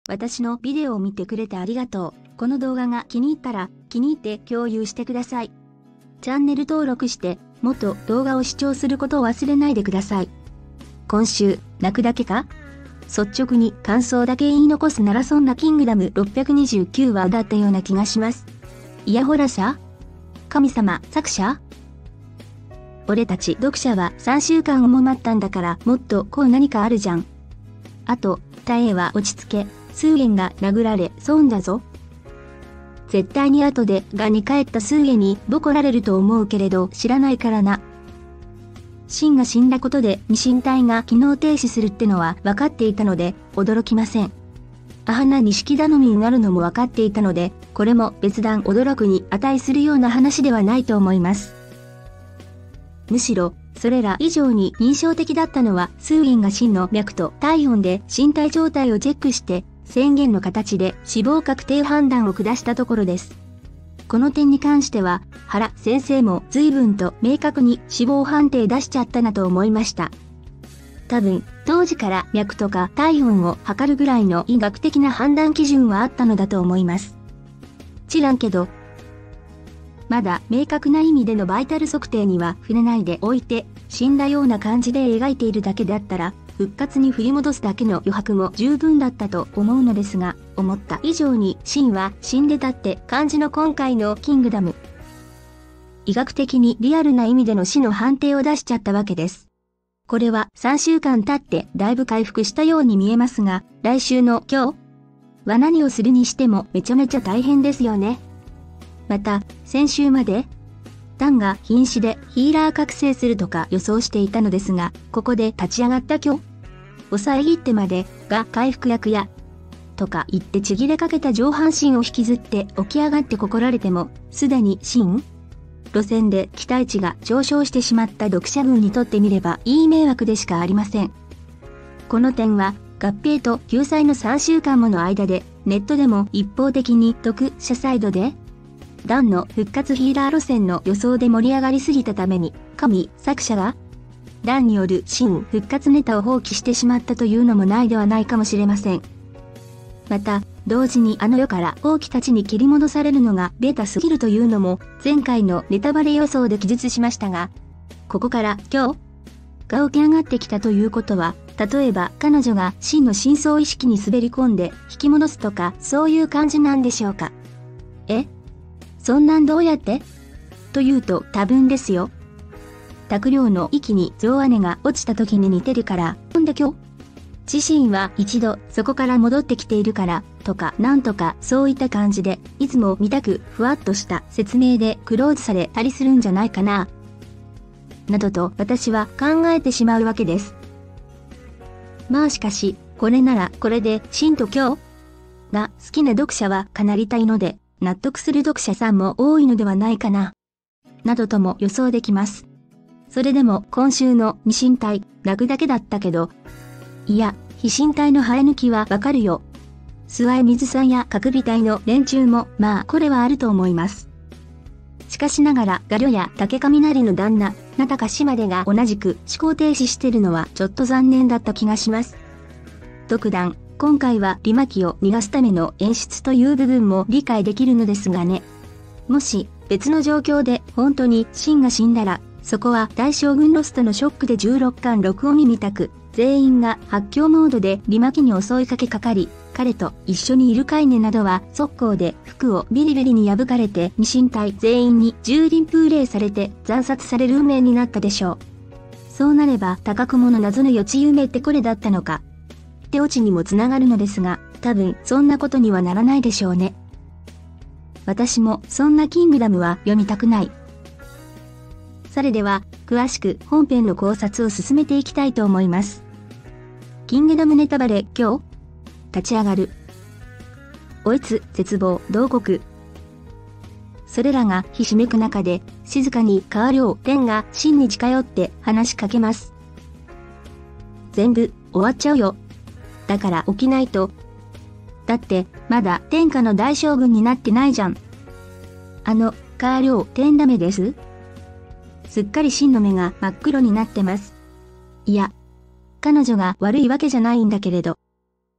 私のビデオを見てくれてありがとう。この動画が気に入ったら、気に入って共有してください。チャンネル登録して、もっと動画を視聴することを忘れないでください。今週、泣くだけか？率直に感想だけ言い残すならそんなキングダム629話だったような気がします。いやほらさ。神様、作者？俺たち読者は3週間をも待ったんだからもっとこう何かあるじゃん。あと、タエは落ち着け、スーゲンが殴られ損だぞ。絶対に後でがに帰ったスーゲにボコられると思うけれど知らないからな。シンが死んだことで二神体が機能停止するってのは分かっていたので驚きません。あはな錦頼みになるのも分かっていたので、これも別段驚くに値するような話ではないと思います。むしろ、それら以上に印象的だったのはスーゲンがシンの脈と体温で身体状態をチェックして宣言の形で死亡確定判断を下したところです。この点に関しては原先生も随分と明確に死亡判定出しちゃったなと思いました。多分当時から脈とか体温を測るぐらいの医学的な判断基準はあったのだと思います。知らんけど、まだ明確な意味でのバイタル測定には触れないでおいて、死んだような感じで描いているだけだったら、復活に振り戻すだけの余白も十分だったと思うのですが、思った以上にシンは死んでたって感じの今回のキングダム。医学的にリアルな意味での死の判定を出しちゃったわけです。これは3週間経ってだいぶ回復したように見えますが、来週の今日は何をするにしてもめちゃめちゃ大変ですよね。また、先週まで、ダンが瀕死でヒーラー覚醒するとか予想していたのですが、ここで立ち上がった今日を遮ってまでが回復薬や、とか言ってちぎれかけた上半身を引きずって起き上がってここられても、すでに新路線で期待値が上昇してしまった読者群にとってみればいい迷惑でしかありません。この点は、合併と救済の3週間もの間で、ネットでも一方的に読者サイドで、ダンの復活ヒーラー路線の予想で盛り上がりすぎたために、神作者がダンによる新復活ネタを放棄してしまったというのもないではないかもしれません。また、同時にあの世から王妃たちに切り戻されるのがベータすぎるというのも前回のネタバレ予想で記述しましたが、ここから今日が起き上がってきたということは、例えば彼女が真の深層意識に滑り込んで引き戻すとかそういう感じなんでしょうか。そんなんどうやってというと多分ですよ。卓良の息に象姉が落ちた時に似てるから、んで今日自身は一度そこから戻ってきているから、とかなんとかそういった感じで、いつも見たくふわっとした説明でクローズされたりするんじゃないかな。などと私は考えてしまうわけです。まあしかし、これならこれでシンと今日が好きな読者はかなりたいので、納得する読者さんも多いのではないかな。などとも予想できます。それでも今週の二神体、泣くだけだったけど、いや、非神体の生え抜きはわかるよ。諏訪江水さんや角尾隊の連中も、まあこれはあると思います。しかしながら、ガリョや竹雷の旦那、名高島でが同じく思考停止してるのはちょっと残念だった気がします。特段、今回はリマキを逃がすための演出という部分も理解できるのですがね。もし別の状況で本当にシンが死んだら、そこは大将軍ロストのショックで16巻録音に見たく、全員が発狂モードでリマキに襲いかけかかり、彼と一緒にいるカイネなどは速攻で服をビリビリに破かれて二神体全員に蹂躙風霊されて惨殺される運命になったでしょう。そうなれば高雲の謎の予知夢ってこれだったのか。ってオチにもつながるのですが、多分そんなことにはならないでしょうね。私もそんなキングダムは読みたくない。それでは詳しく本編の考察を進めていきたいと思います。キングダムネタバレ今日立ち上がる。おえつ絶望同国。それらがひしめく中で静かに川亮天が真に近寄って話しかけます。全部終わっちゃうよ。だから起きないと。だってまだ天下の大将軍になってないじゃん。川亮天ダメです。すっかり真の目が真っ黒になってます。いや、彼女が悪いわけじゃないんだけれど。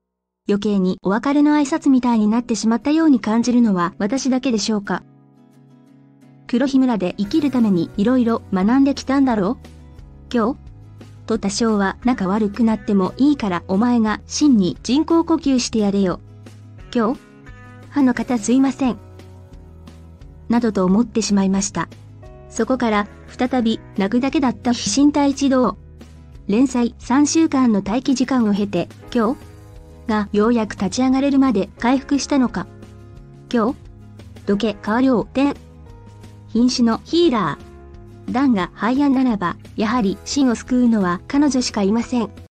余計にお別れの挨拶みたいになってしまったように感じるのは私だけでしょうか。黒日村で生きるために色々学んできたんだろう？今日と多少は仲悪くなってもいいからお前が真に人工呼吸してやれよ。今日歯の方すいません。などと思ってしまいました。そこから再び泣くだけだった飛信隊一同。連載3週間の待機時間を経て今日がようやく立ち上がれるまで回復したのか。今日どけ川亮天。瀕死のヒーラー。ダンが廃案ならば、やはり真を救うのは彼女しかいません。